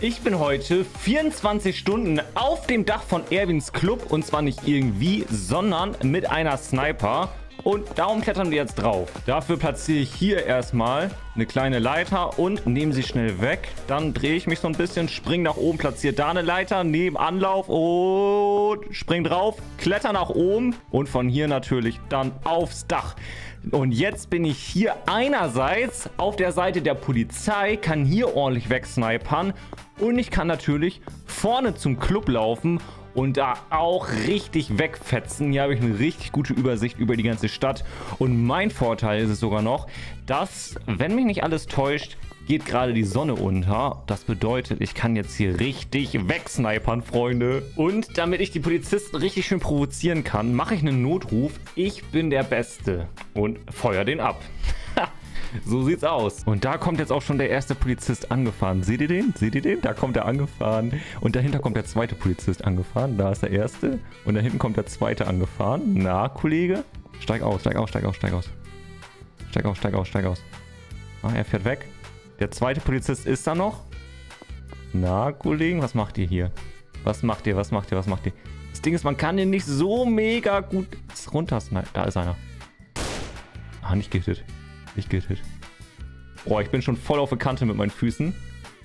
Ich bin heute 24 Stunden auf dem Dach von Erwins Club und zwar nicht irgendwie, sondern mit einer Sniper. Und darum klettern wir jetzt drauf. Dafür platziere ich hier erstmal eine kleine Leiter und nehme sie schnell weg. Dann drehe ich mich so ein bisschen, springe nach oben, platziere da eine Leiter, nehme Anlauf und spring drauf, kletter nach oben und von hier natürlich dann aufs Dach. Und jetzt bin ich hier einerseits auf der Seite der Polizei, kann hier ordentlich wegsnipern und ich kann natürlich vorne zum Club laufen und da auch richtig wegfetzen. Hier habe ich eine richtig gute Übersicht über die ganze Stadt. Und mein Vorteil ist es sogar noch, dass, wenn mich nicht alles täuscht, geht gerade die Sonne unter. Das bedeutet, ich kann jetzt hier richtig wegsnipern, Freunde. Und damit ich die Polizisten richtig schön provozieren kann, mache ich einen Notruf. Ich bin der Beste. Und feuer den ab. So sieht's aus. Und da kommt jetzt auch schon der erste Polizist angefahren. Seht ihr den? Seht ihr den? Da kommt er angefahren. Und dahinter kommt der zweite Polizist angefahren. Da ist der erste. Und da hinten kommt der zweite angefahren. Na, Kollege? Steig aus, steig aus, steig aus, steig aus. Steig aus, steig aus, steig aus. Ah, er fährt weg. Der zweite Polizist ist da noch. Na, Kollegen, was macht ihr hier? Was macht ihr, was macht ihr, was macht ihr? Das Ding ist, man kann den nicht so mega gut runtersnipen. Da ist einer. Ah, nicht gehittet. Nicht gehittet. Boah, ich bin schon voll auf der Kante mit meinen Füßen.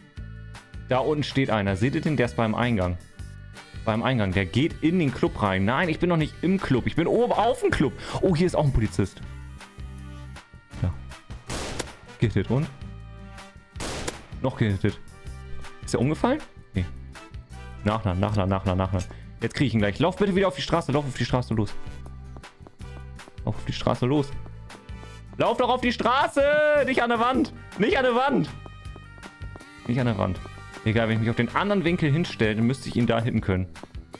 Da unten steht einer. Seht ihr den? Der ist beim Eingang. Beim Eingang. Der geht in den Club rein. Nein, ich bin noch nicht im Club. Ich bin oben auf dem Club. Oh, hier ist auch ein Polizist. Ja. Gehittet und? Noch gehittet. Ist er umgefallen? Nee. Nachladen, nachladen, nachladen, nachladen. Jetzt kriege ich ihn gleich. Lauf bitte wieder auf die Straße. Lauf auf die Straße los. Lauf auf die Straße los. Lauf doch auf die Straße! Nicht an der Wand! Nicht an der Wand! Nicht an der Wand. Egal, wenn ich mich auf den anderen Winkel hinstelle, dann müsste ich ihn da hitten können.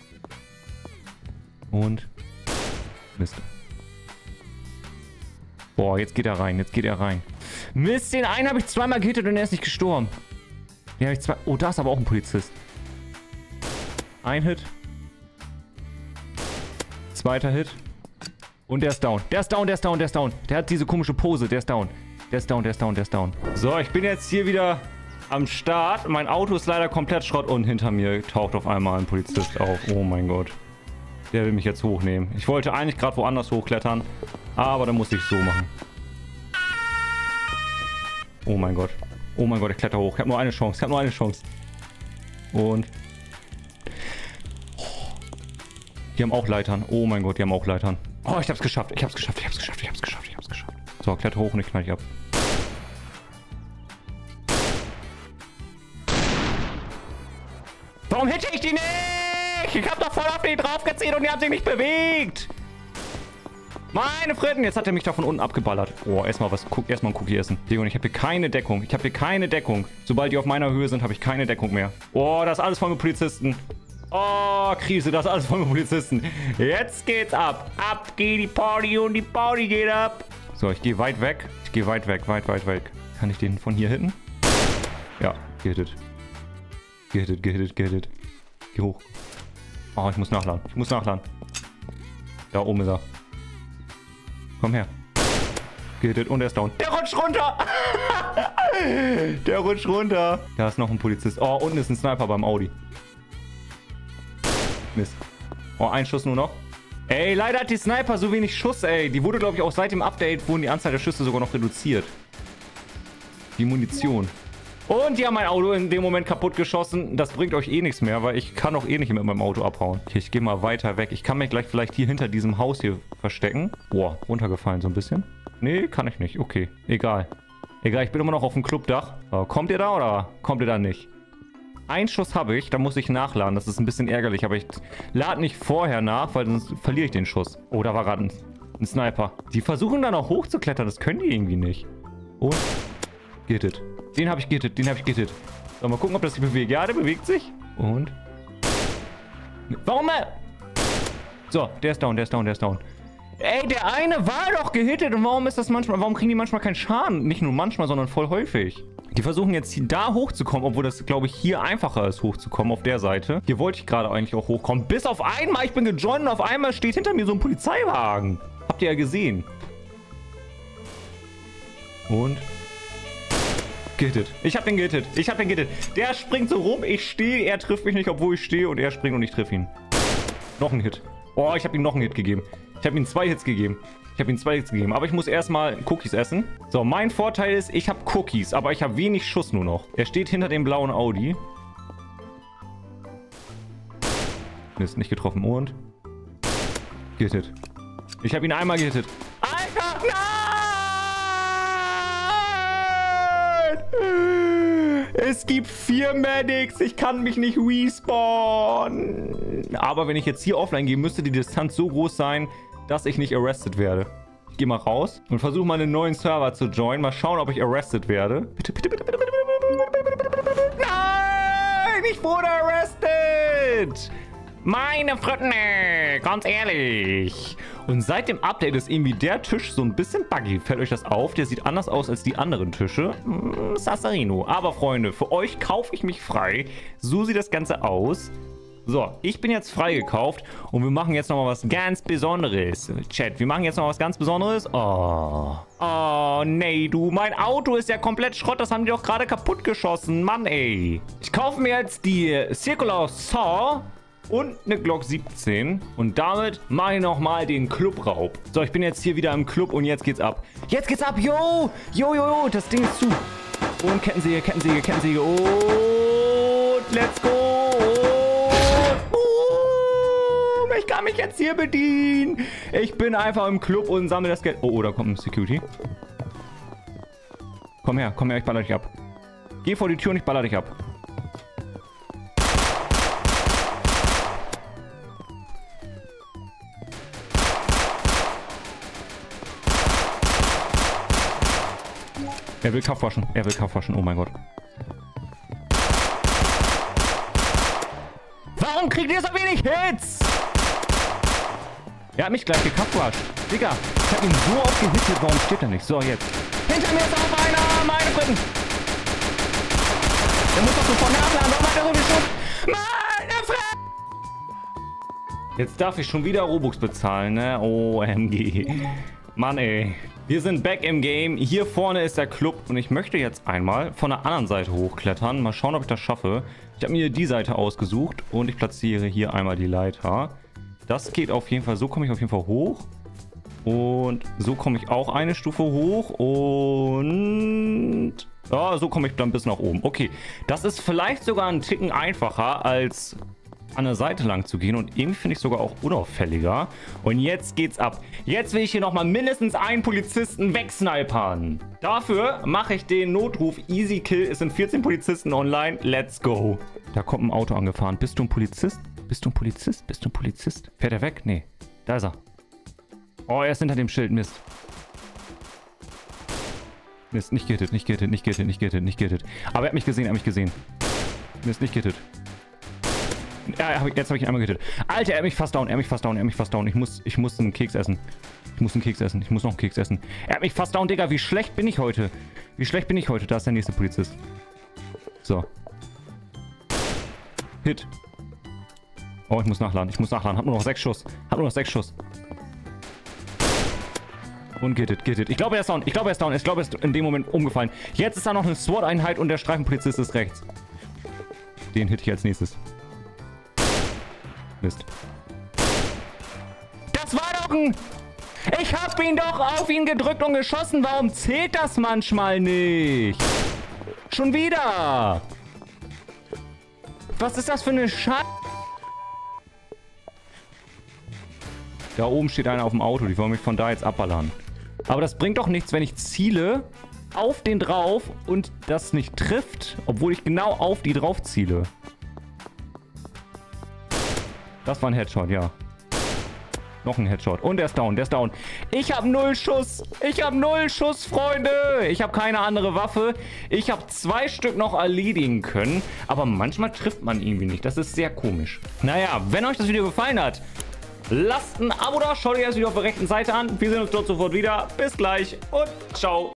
Und... Mist. Boah, jetzt geht er rein. Jetzt geht er rein. Mist, den einen habe ich zweimal gehittet und er ist nicht gestorben. Den habe ich zwei... Oh, da ist aber auch ein Polizist. Ein Hit. Zweiter Hit. Und der ist down. Der ist down, der ist down, der ist down. Der hat diese komische Pose. Der ist down. Der ist down, der ist down, der ist down. So, ich bin jetzt hier wieder am Start. Mein Auto ist leider komplett Schrott und hinter mir taucht auf einmal ein Polizist auf. Oh mein Gott. Der will mich jetzt hochnehmen. Ich wollte eigentlich gerade woanders hochklettern, aber dann muss ich es so machen. Oh mein Gott. Oh mein Gott, ich kletter hoch. Ich habe nur eine Chance. Ich habe nur eine Chance. Und... Die haben auch Leitern. Oh mein Gott, die haben auch Leitern. Oh, ich hab's geschafft. Ich hab's geschafft. Ich hab's geschafft. Ich hab's geschafft. Ich hab's geschafft. So, kletter hoch und ich knall dich ab. Warum hitte ich die nicht? Ich hab doch voll auf die draufgezielt und die haben sich nicht bewegt. Meine Fritten, jetzt hat er mich da von unten abgeballert. Oh, erstmal was. Erstmal ein Cookie essen. Digga, und ich habe hier keine Deckung. Ich habe hier keine Deckung. Sobald die auf meiner Höhe sind, habe ich keine Deckung mehr. Oh, das ist alles voll mit Polizisten. Oh, Krise, das ist alles voll mit Polizisten. Jetzt geht's ab. Ab geht die Party und die Party geht ab. So, ich gehe weit weg. Ich gehe weit weg, weit, weit weg. Kann ich den von hier hitten? Ja, gehittet. Gehittet, gehittet, gehittet. Geh hoch. Oh, ich muss nachladen. Ich muss nachladen. Da oben ist er. Komm her. Gehittet und er ist down. Der rutscht runter. Der rutscht runter. Da ist noch ein Polizist. Oh, unten ist ein Sniper beim Audi. Mist. Oh, ein Schuss nur noch. Ey, leider hat die Sniper so wenig Schuss, ey. Die wurde, glaube ich, auch seit dem Update, wurden die Anzahl der Schüsse sogar noch reduziert. Die Munition. Und die haben mein Auto in dem Moment kaputt geschossen. Das bringt euch eh nichts mehr, weil ich kann auch eh nicht mit meinem Auto abhauen. Okay, ich gehe mal weiter weg. Ich kann mich gleich vielleicht hier hinter diesem Haus hier verstecken. Boah, runtergefallen so ein bisschen. Nee, kann ich nicht. Okay, egal. Egal, ich bin immer noch auf dem Clubdach. So, kommt ihr da oder kommt ihr da nicht? Ein Schuss habe ich, da muss ich nachladen. Das ist ein bisschen ärgerlich, aber ich lade nicht vorher nach, weil sonst verliere ich den Schuss. Oh, da war gerade ein Sniper. Die versuchen dann auch hochzuklettern, das können die irgendwie nicht. Und gehittet. Den habe ich gehittet, den habe ich gehittet. So, mal gucken, ob das sich bewegt. Ja, der bewegt sich. Und... Warum? So, der ist down, der ist down, der ist down. Ey, der eine war doch gehittet und warum ist das manchmal... Warum kriegen die manchmal keinen Schaden? Nicht nur manchmal, sondern voll häufig. Die versuchen jetzt hier da hochzukommen, obwohl das, glaube ich, hier einfacher ist, hochzukommen auf der Seite. Hier wollte ich gerade eigentlich auch hochkommen. Bis auf einmal, ich bin gejoint und auf einmal steht hinter mir so ein Polizeiwagen. Habt ihr ja gesehen. Und... Gehittet. Ich hab den gehittet. Ich hab den gehittet. Der springt so rum. Ich stehe. Er trifft mich nicht, obwohl ich stehe. Und er springt und ich treffe ihn. Noch ein Hit. Oh, ich habe ihm noch einen Hit gegeben. Ich habe ihm 2 Hits gegeben. Aber ich muss erstmal Cookies essen. So, mein Vorteil ist, ich habe Cookies. Aber ich habe wenig Schuss nur noch. Er steht hinter dem blauen Audi. Mist, nicht getroffen. Und? Gehittet. Ich habe ihn einmal gehittet. Alter, nein! Es gibt 4 Medics. Ich kann mich nicht respawnen. Aber wenn ich jetzt hier offline gehe, müsste die Distanz so groß sein, dass ich nicht arrested werde. Ich gehe mal raus und versuche mal einen neuen Server zu joinen. Mal schauen, ob ich arrested werde. Bitte, bitte, bitte, bitte, bitte, bitte, bitte, bitte. Nein! Ich wurde arrested! Meine Fritten, ganz ehrlich. Und seit dem Update ist irgendwie der Tisch so ein bisschen buggy. Fällt euch das auf? Der sieht anders aus als die anderen Tische. Sassarino. Aber Freunde, für euch kaufe ich mich frei. So sieht das Ganze aus. So, ich bin jetzt freigekauft und wir machen jetzt nochmal was ganz Besonderes. Chat, wir machen jetzt noch was ganz Besonderes. Oh. Oh, nee, du. Mein Auto ist ja komplett Schrott. Das haben die doch gerade kaputt geschossen. Mann, ey. Ich kaufe mir jetzt die Circular Saw und eine Glock 17. Und damit mache ich nochmal den Clubraub. So, ich bin jetzt hier wieder im Club und jetzt geht's ab. Jetzt geht's ab. Yo. Yo, yo, yo. Das Ding ist zu. Und Kettensäge, Kettensäge, Kettensäge. Und let's go. Ich kann mich jetzt hier bedienen. Ich bin einfach im Club und sammle das Geld. Oh, da kommt ein Security. Komm her, ich baller dich ab. Geh vor die Tür und ich baller dich ab. Er will Kaff waschen. Oh mein Gott. Warum kriegt ihr so wenig Hits? Er hat mich gleich gekaffwascht. Digga, ich hab ihn so oft gehittet. Warum steht er nicht? So, jetzt. Hinter mir ist auch einer. Meine Fritten. Der muss doch sofort nachladen. Warum hat er so viel Schuss? Meine Fritten. Jetzt darf ich schon wieder Robux bezahlen, ne? OMG. Mann, ey. Wir sind back im Game. Hier vorne ist der Club. Und ich möchte jetzt einmal von der anderen Seite hochklettern. Mal schauen, ob ich das schaffe. Ich habe mir die Seite ausgesucht. Und ich platziere hier einmal die Leiter. Das geht auf jeden Fall. So komme ich auf jeden Fall hoch. Und so komme ich auch eine Stufe hoch. Und ja, so komme ich dann bis nach oben. Okay, das ist vielleicht sogar ein Ticken einfacher, als an der Seite lang zu gehen. Und irgendwie finde ich sogar auch unauffälliger. Und jetzt geht's ab. Jetzt will ich hier nochmal mindestens einen Polizisten wegsnipern. Dafür mache ich den Notruf Easy Kill. Es sind 14 Polizisten online. Let's go. Da kommt ein Auto angefahren. Bist du ein Polizist? Bist du ein Polizist? Bist du ein Polizist? Fährt er weg? Nee. Da ist er. Oh, er ist hinter dem Schild. Mist. Mist, nicht gehittet, nicht gehittet, nicht gehittet, nicht gehittet, nicht gehittet. Aber er hat mich gesehen, er hat mich gesehen. Mist, nicht gehittet. Ja, jetzt habe ich ihn einmal gehittet. Alter, er hat mich fast down, er hat mich fast down, er hat mich fast down. Ich muss einen Keks essen. Ich muss einen Keks essen. Ich muss noch einen Keks essen. Er hat mich fast down, Digga. Wie schlecht bin ich heute? Wie schlecht bin ich heute? Da ist der nächste Polizist. So. Hit. Oh, ich muss nachladen. Ich muss nachladen. Hab nur noch 6 Schuss. Hab nur noch 6 Schuss. Und gehittet, gehittet. Ich glaube, er ist down. Ich glaube, er ist down. Ich glaube, er ist in dem Moment umgefallen. Jetzt ist da noch eine SWAT-Einheit und der Streifenpolizist ist rechts. Den hitte ich als nächstes. Mist. Das war doch ein... Ich hab ihn doch auf ihn gedrückt und geschossen. Warum zählt das manchmal nicht? Schon wieder. Was ist das für eine Scheiße? Da oben steht einer auf dem Auto. Die wollen mich von da jetzt abballern. Aber das bringt doch nichts, wenn ich ziele auf den drauf und das nicht trifft, obwohl ich genau auf die drauf ziele. Das war ein Headshot, ja. Noch ein Headshot. Und der ist down, der ist down. Ich habe 0 Schuss. Ich habe 0 Schuss, Freunde. Ich habe keine andere Waffe. Ich habe 2 Stück noch erledigen können. Aber manchmal trifft man irgendwie nicht. Das ist sehr komisch. Naja, wenn euch das Video gefallen hat, lasst ein Abo da. Schaut euch das Video auf der rechten Seite an. Wir sehen uns dort sofort wieder. Bis gleich und ciao.